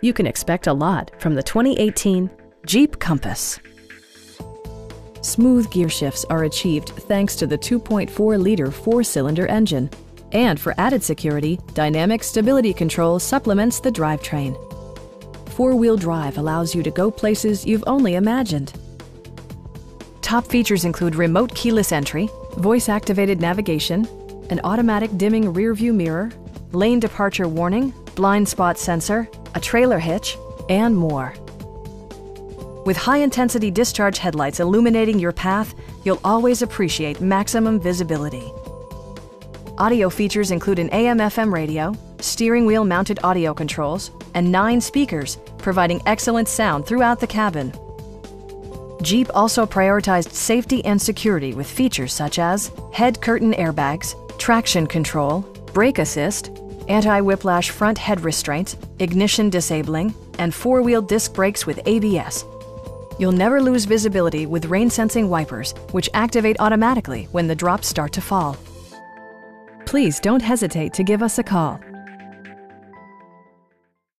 You can expect a lot from the 2018 Jeep Compass. Smooth gear shifts are achieved thanks to the 2.4-liter four-cylinder engine. And for added security, dynamic stability control supplements the drivetrain. Four-wheel drive allows you to go places you've only imagined. Top features include remote keyless entry, voice-activated navigation, an automatic dimming rear-view mirror, lane departure warning, blind spot sensor, a trailer hitch, and more. With high-intensity discharge headlights illuminating your path, you'll always appreciate maximum visibility. Audio features include an AM/FM radio, steering wheel mounted audio controls, and 9 speakers, providing excellent sound throughout the cabin. Jeep also prioritized safety and security with features such as head curtain airbags, traction control, brake assist, anti-whiplash front head restraints, ignition disabling, and 4-wheel disc brakes with ABS. You'll never lose visibility with rain-sensing wipers, which activate automatically when the drops start to fall. Please don't hesitate to give us a call.